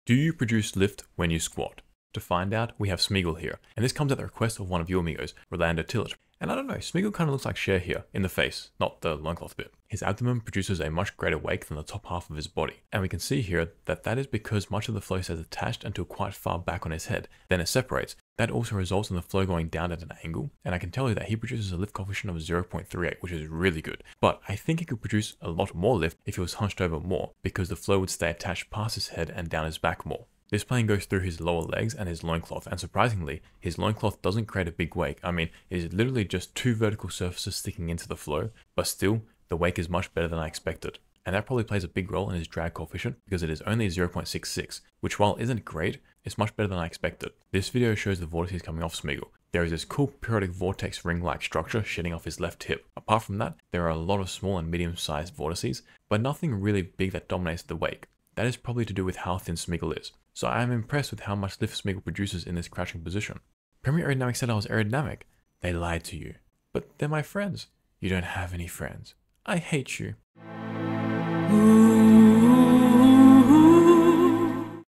Do you produce lift when you squat? To find out, we have Smeagol here, and this comes at the request of one of your amigos, Rolando Tillett. And I don't know, Smeagol kind of looks like Cher here, in the face, not the loincloth bit. His abdomen produces a much greater wake than the top half of his body, and we can see here that that is because much of the flow stays attached until quite far back on his head, then it separates. That also results in the flow going down at an angle, and I can tell you that he produces a lift coefficient of 0.38, which is really good. But I think he could produce a lot more lift if he was hunched over more, because the flow would stay attached past his head and down his back more. This plane goes through his lower legs and his loincloth, and surprisingly, his loincloth doesn't create a big wake. I mean, it is literally just two vertical surfaces sticking into the flow, but still, the wake is much better than I expected. And that probably plays a big role in his drag coefficient because it is only 0.66, which while isn't great, it's much better than I expected. This video shows the vortices coming off Smeagol. There is this cool periodic vortex ring-like structure shedding off his left hip. Apart from that, there are a lot of small and medium-sized vortices, but nothing really big that dominates the wake. That is probably to do with how thin Smeagol is. So I am impressed with how much lift Smeagol produces in this crouching position. Premier Aerodynamics said I was aerodynamic. They lied to you. But they're my friends. You don't have any friends. I hate you.